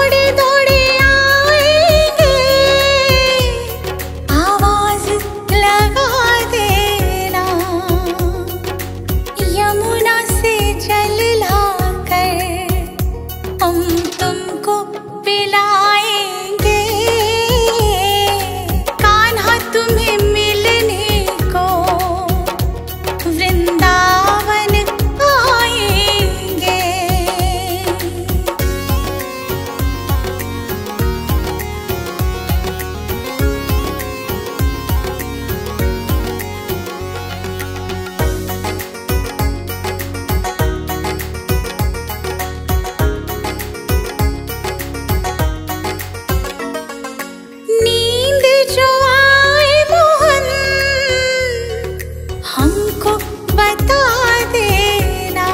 दौड़े दौड़े आएंगे, आवाज लगा देना। यमुना से जल लाकर हम तुमको पिलाएंगे। कान्हा तुम्हें मिलने को वृंदावन आएंगे। नींद जो आए मोहन हमको बता देना।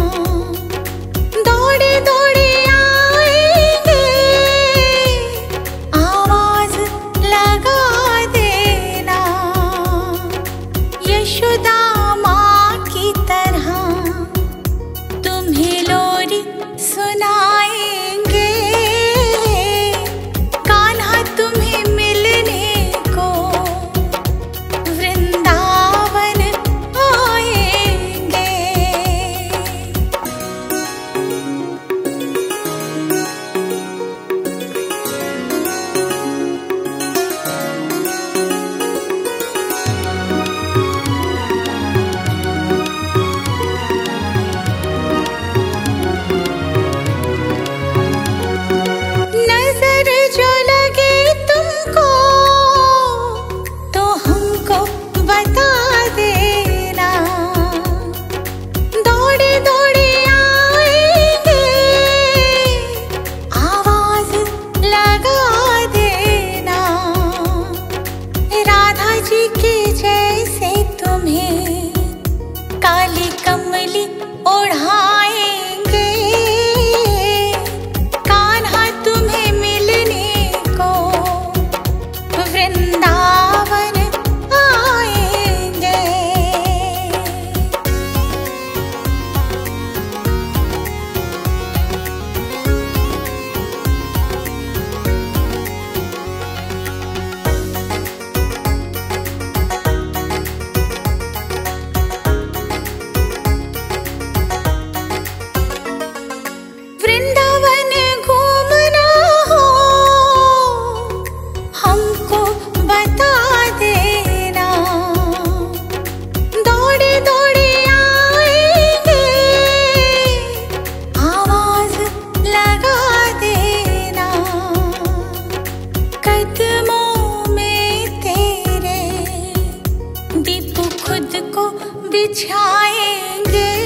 दौड़े दौड़े आएंगे, आवाज लगा देना। यशोदा माँ की तरह तुम्हें लोरी सुनाएंगे। कान्हा तुम्हें मिलने को वृंदावन आएंगे। नजर जो लगे तुमको तो हमको बता देना। दौड़े दौड़े आएंगे, आवाज लगा देना। राधा जी के जैसे तुम्हें काली कमली ओढ़ाएंगे। कान्हा तुम्हें मिलने को वृंदावन आएंगे। वृंदावन घूमना हो हमको बता देना। दौड़े दौड़े आएंगे, आवाज लगा देना। कदमों में तेरे दीप खुद को बिछाएंगे।